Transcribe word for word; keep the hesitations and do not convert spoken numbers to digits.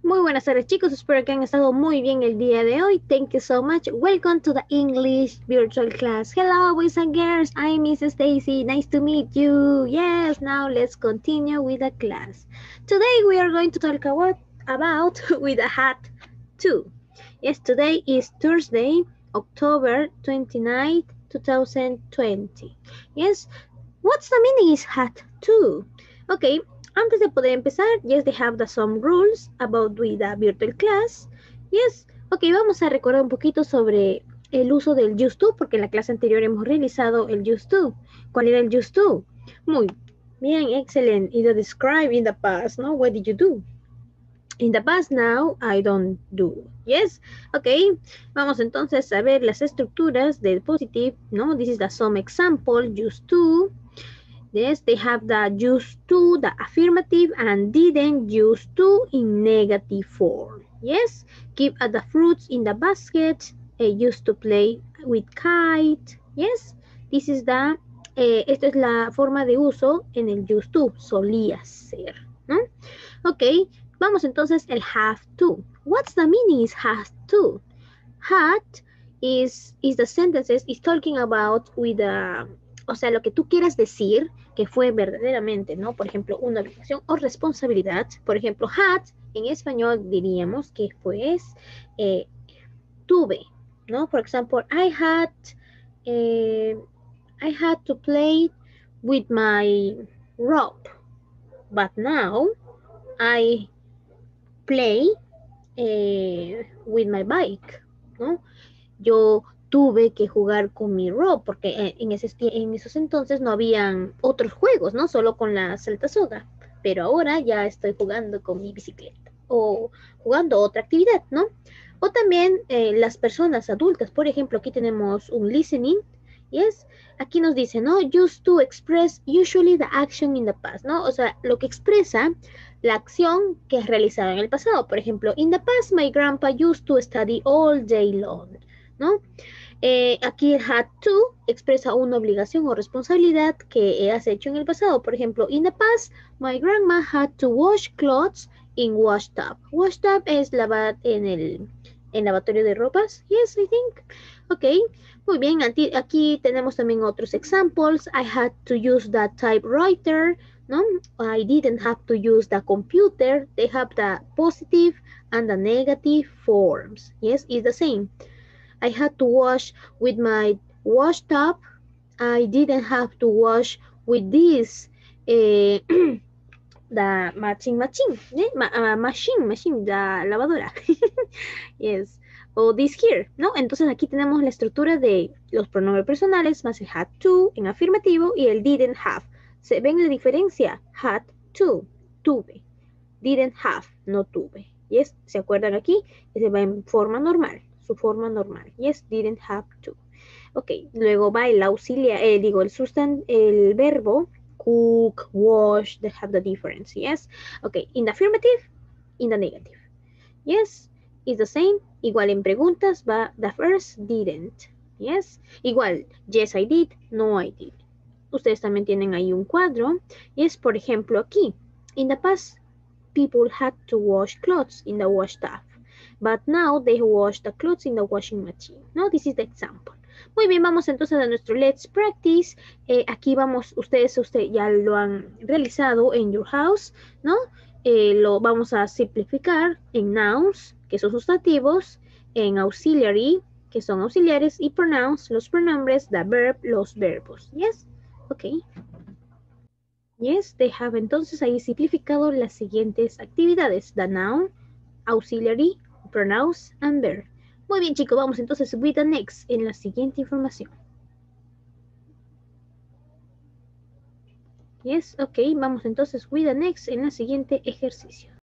Muy buenas tardes, chicos. Espero que han estado muy bien el día de hoy. Thank you so much. Welcome to the English virtual class. Hello, boys and girls. I'm Miss Stacy. Nice to meet you. Yes, now let's continue with the class. Today we are going to talk about, about with a hat too. Yes, today is Thursday, October twenty-ninth, two thousand twenty. Yes, what's the meaning is hat too? Okay, antes de poder empezar, yes, they have the some rules about with the virtual class. Yes, ok, vamos a recordar un poquito sobre el uso del used to, porque en la clase anterior hemos realizado el used to. ¿Cuál era el used to? Muy bien, excellent. Either describe in the past, ¿no? What did you do? In the past, now, I don't do. Yes, ok. Vamos entonces a ver las estructuras del positive, ¿no? This is the some example, used to. Yes, they have the used to, the affirmative, and didn't used to in negative form. Yes, keep at the fruits in the basket, uh, used to play with kite. Yes, this is the, eh, esta es la forma de uso en el used to, solía ser, ¿no? Ok, vamos entonces el have to. What's the meaning is have to? Had is, is the sentences is talking about with the, o sea, lo que tú quieras decir que fue verdaderamente, ¿no? Por ejemplo, una obligación o responsabilidad. Por ejemplo, had, en español diríamos que pues eh, tuve, ¿no? For example, I had, eh, I had to play with my rope, but now I play eh, with my bike, ¿no? Yo tuve que jugar con mi rope porque en, ese, en esos entonces no habían otros juegos, ¿no? Solo con la salta soga. Pero ahora ya estoy jugando con mi bicicleta o jugando otra actividad, ¿no? O también eh, las personas adultas, por ejemplo, aquí tenemos un listening, yes, aquí nos dice, ¿no? Used to express usually the action in the past, ¿no? O sea, lo que expresa la acción que es realizada en el pasado. Por ejemplo, in the past my grandpa used to study all day long, ¿no? Eh, aquí el had to expresa una obligación o responsabilidad que has hecho en el pasado. Por ejemplo, in the past, my grandma had to wash clothes in wash tub. Wash tub es lavar en el en lavatorio de ropas. Yes, I think. Ok, muy bien. Aquí tenemos también otros examples. I had to use the typewriter. No, I didn't have to use the computer. They have the positive and the negative forms. Yes, it's the same. I had to wash with my wash tub. I didn't have to wash with this, eh, the machine machine, eh? Ma uh, machine, machine, la lavadora. Yes. O this here, ¿no? Entonces aquí tenemos la estructura de los pronombres personales más el had to en afirmativo y el didn't have. ¿Se ven la diferencia? Had to, tuve. Didn't have, no tuve. Yes, ¿se acuerdan aquí? Se va en forma normal, su forma normal. Yes, didn't have to. Ok, luego va el auxiliar, eh, digo, el sustan, el verbo cook, wash, they have the difference. Yes, ok, in the affirmative, in the negative. Yes, it's the same. Igual en preguntas va the first didn't. Yes, igual, yes I did, no I did. Ustedes también tienen ahí un cuadro. Yes, por ejemplo aquí, in the past, people had to wash clothes in the wash tub, but now they wash the clothes in the washing machine. No, this is the example. Muy bien, vamos entonces a nuestro Let's Practice. Eh, aquí vamos, ustedes, ustedes ya lo han realizado en your house, ¿no? Eh, lo vamos a simplificar en nouns, que son sustantivos, en auxiliary, que son auxiliares, y pronouns, los pronombres, the verb, los verbos. Yes, ok. Yes, they have entonces ahí simplificado las siguientes actividades. The noun, auxiliary, pronouns, and verb. Muy bien, chicos, vamos entonces with the next en la siguiente información. Yes, ok, vamos entonces with the next en el siguiente ejercicio.